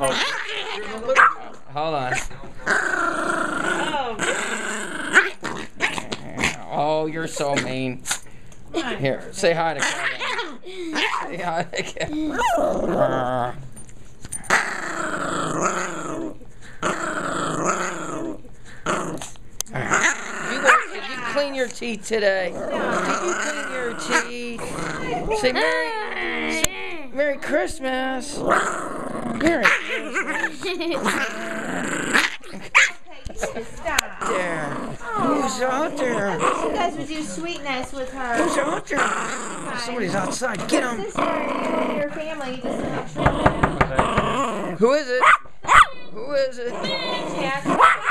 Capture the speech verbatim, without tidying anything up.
Oh. Hold on. Oh, you're so mean. Here, say hi to Kevin. Say hi to Kevin. Did you clean your teeth today? Did you clean your teeth? Say Merry, say Merry Christmas. Merry Christmas. Stop. There. Who's out there? I wish you guys would do sweetness with her. Who's out there? Somebody's outside. Get him. Sister, you your family. You just have treatment. Who is it? Who is it? Jack.